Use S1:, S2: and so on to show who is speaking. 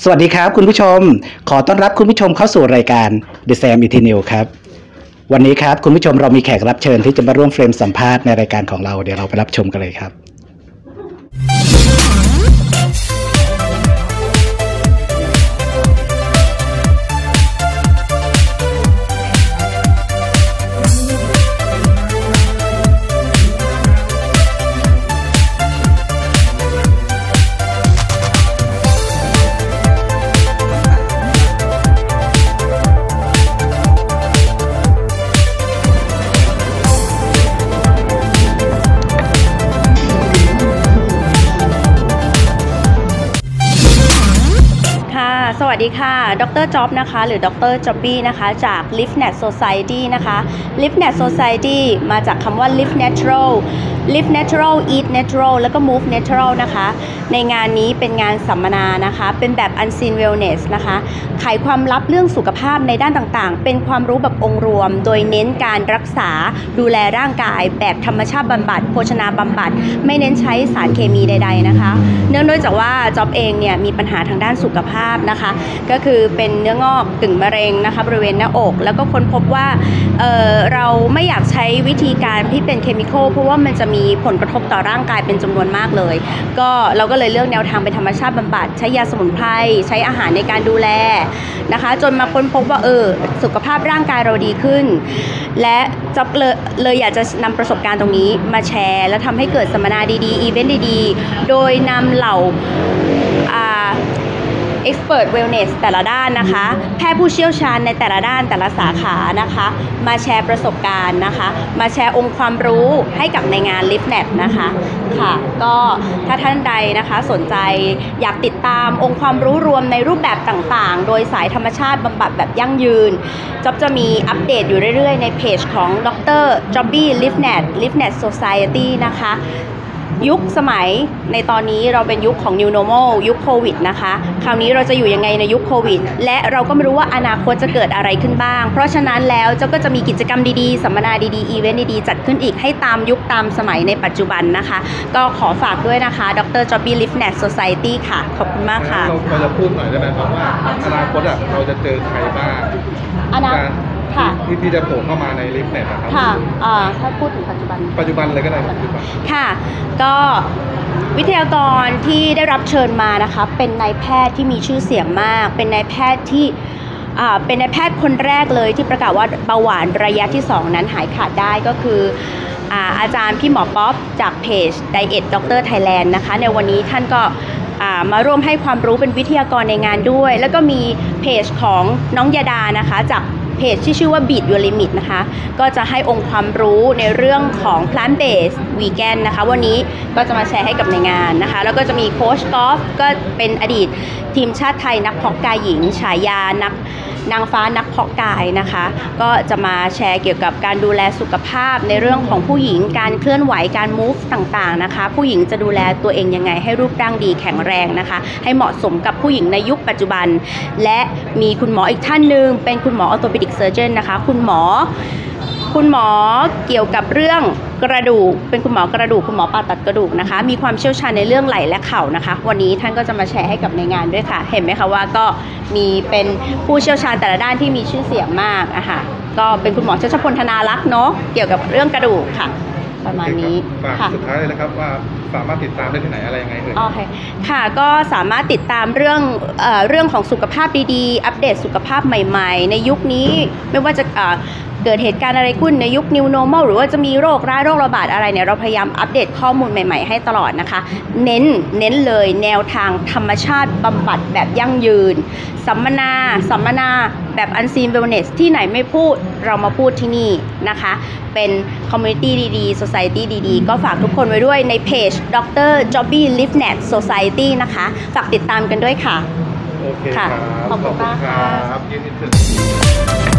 S1: สวัสดีครับคุณผู้ชมขอต้อนรับคุณผู้ชมเข้าสู่รายการ The Sam ET New ครับวันนี้ครับคุณผู้ชมเรามีแขกรับเชิญที่จะมาร่วมเฟรมสัมภาษณ์ในรายการของเราเดี๋ยวเราไปรับชมกันเลยครับ
S2: สวัสดีค่ะดร.จ๊อบนะคะหรือดร.จ๊อบบี้นะคะจาก LiveNet Society นะคะ LiveNet Society มาจากคำว่า Live Natural Live Natural Eat Natural แล้วก็ Move Natural นะคะในงานนี้เป็นงานสัมมนานะคะเป็นแบบ Unseen Wellness นะคะไขความลับเรื่องสุขภาพในด้านต่างๆเป็นความรู้แบบองค์รวมโดยเน้นการรักษาดูแลร่างกายแบบธรรมชาติบำบัดโภชนาบำบัดไม่เน้นใช้สารเคมีใดๆนะคะเนื่องด้วยจากว่าจ๊อบเองเนี่ยมีปัญหาทางด้านสุขภาพนะคะก็คือเป็นเนื้องอกกึ่งมะเร็งนะคะบริเวณหน้าอกแล้วก็ค้นพบว่าเราไม่อยากใช้วิธีการที่เป็นเคมีคอลเพราะว่ามันจะมีผลกระทบต่อร่างกายเป็นจำนวนมากเลยเราก็เลยเลือกแนวทางเป็นธรรมชาติบำบัดใช้ยาสมุนไพรใช้อาหารในการดูแลนะคะจนมาค้นพบว่าสุขภาพร่างกายเราดีขึ้นและจ๊อบเลยอยากจะนำประสบการณ์ตรงนี้มาแชร์และทำให้เกิดสัมมนาดีๆอีเวนต์ดีๆโดยนำเหล่าExpert Wellness แต่ละด้านนะคะแพทย์ผู้เชี่ยวชาญในแต่ละด้านแต่ละสาขานะคะมาแชร์ประสบการณ์นะคะมาแชร์องค์ความรู้ให้กับในงาน LiveNet นะคะค่ะก็ถ้าท่านใดนะคะสนใจอยากติดตามองค์ความรู้รวมในรูปแบบต่างๆโดยสายธรรมชาติบำบัดแบบยั่งยืนจ๊อบจะมีอัปเดตอยู่เรื่อยๆในเพจของดร. จ๊อบบี้ LiveNet Society นะคะยุคสมัยในตอนนี้เราเป็นยุคของ New Normal ยุคโควิดนะคะคราวนี้เราจะอยู่ยังไงในยุคโควิดและเราก็ไม่รู้ว่าอนาคตจะเกิดอะไรขึ้นบ้างเพราะฉะนั้นแล้วเจ้าก็จะมีกิจกรรมดีๆสัมมนาดีๆอีเวนต์ดีๆจัดขึ้นอีกให้ตามยุคตามสมัยในปัจจุบันนะคะก็ขอฝากด้วยนะคะดร. จ๊อบบี้ LiveNet Society ค่ะขอบคุณมากค่ะ
S3: เราจะพูดหน่อยได้ไหมครับว่าอนาคตเราจะเจอใครบ้างที่จะโผล่เข้ามาในLiveNetนะครับ
S2: ค่ะถ้าพูดถึงปัจจุบัน
S3: เลยก็ได้ปัจจุบัน
S2: ค่ะก็วิทยากรที่ได้รับเชิญมานะคะเป็นนายแพทย์ที่มีชื่อเสียงมากเป็นนายแพทย์ที่เป็นนายแพทย์คนแรกเลยที่ประกาศว่าเบาหวานระยะที่ 2 นั้นหายขาดได้ก็คืออาจารย์พี่หมอป๊อปจากเพจ Diet Doctor Thailand นะคะในวันนี้ท่านก็มาร่วมให้ความรู้เป็นวิทยากรในงานด้วยแล้วก็มีเพจของน้องยาดานะคะจากเพจที่ชื่อว่า Beat Your Limit นะคะก็จะให้องค์ความรู้ในเรื่องของ Plant Based Vegan นะคะวันนี้ก็จะมาแชร์ให้กับในงานนะคะแล้วก็จะมีโค้ชกอล์ฟก็เป็นอดีตทีมชาติไทยนักเพาะกายหญิงฉายานางฟ้านักเพาะกายนะคะก็จะมาแชร์เกี่ยวกับการดูแลสุขภาพในเรื่องของผู้หญิงการเคลื่อนไหวการ move ต่างๆนะคะผู้หญิงจะดูแลตัวเองยังไงให้รูปร่างดีแข็งแรงนะคะให้เหมาะสมกับผู้หญิงในยุคปัจจุบันและมีคุณหมออีกท่านหนึ่งเป็นคุณหมอ orthopedic surgeon นะคะคุณหมอเกี่ยวกับเรื่องกระดูกเป็นคุณหมอกระดูกคุณหมอผ่าตัดกระดูกนะคะมีความเชี่ยวชาญในเรื่องไหล่และเข่านะคะวันนี้ท่านก็จะมาแชร์ให้กับในงานด้วยค่ะเห็นไหมคะว่าก็มีเป็นผู้เชี่ยวชาญแต่ละด้านที่มีชื่อเสียงมากอะค่ะก็เป็นคุณหมอชัชพลธนารักษ์เนาะเกี่ยวกับเรื่องกระดูกค่ะประมาณนี้
S3: ค่ะสุดท้ายเลยนะครับว่าสามารถติดตามได้ที่ไหนอะไรยังไงเอ่ย
S2: โอเคค่ะก็สามารถติดตามเรื่องของสุขภาพดีๆอัปเดตสุขภาพใหม่ๆในยุคนี้ไม่ว่าจะเกิดเหตุการณ์อะไรขึ้นในยุค New Normal หรือว่าจะมีโรคระบาดอะไรเนี่ยเราพยายามอัปเดตข้อมูลใหม่ๆให้ตลอดนะคะเน้นเลยแนวทางธรรมชาติบำบัดแบบยั่งยืนสัมมนาแบบ Unseen Wellness ที่ไหนไม่พูดเรามาพูดที่นี่นะคะเป็น Community ดีๆ Society ดีๆก็ฝากทุกคนไว้ด้วยในเพจ Dr. Jobby LiveNet Society นะคะฝากติดตามกันด้วยค่ะ
S3: โอเคครับ
S2: ขอบคุณมากค่ะ
S3: ยินดี